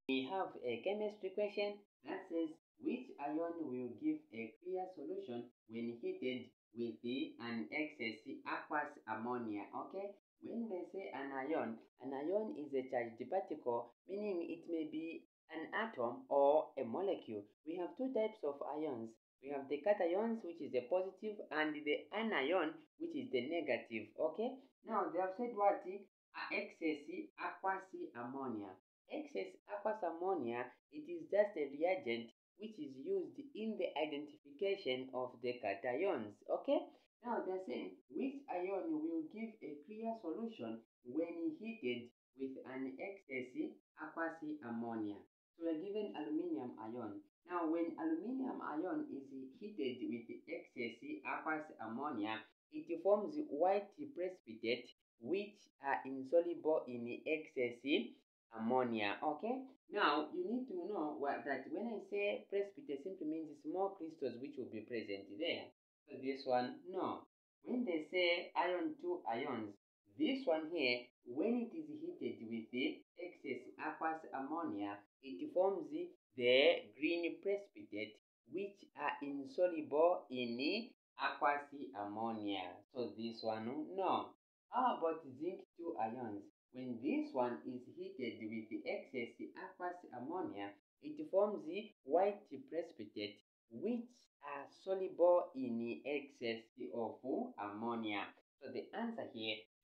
We have a chemistry question that says which ion will give a clear solution when heated with an excess aqueous ammonia. Okay, when they say an ion is a charged particle, meaning it may be an atom or a molecule. We have two types of ions. We have the cations, which is the positive, and the anion, which is the negative. Okay, now they have said what? Excess aqueous ammonia. Excess aqueous ammonia, it is just a reagent which is used in the identification of the cations. Okay, now they're saying which ion will give a clear solution when heated with an excess aqueous ammonia. So we're given aluminium ion. Now when aluminium ion is heated with excess aqueous ammonia, it forms white precipitate which are insoluble in excess ammonia. Okay, now you need to know that when I say precipitate, simply means small crystals which will be present there. So this one, no. When they say ion two ions, this one here, when it is heated with the excess aqueous ammonia, it forms the green precipitate which are insoluble in aqueous ammonia. So this one, no. How about zinc two ions? When this one is heated with the excess aqueous ammonia, it forms the white precipitate which are soluble in excess of ammonia. So the answer here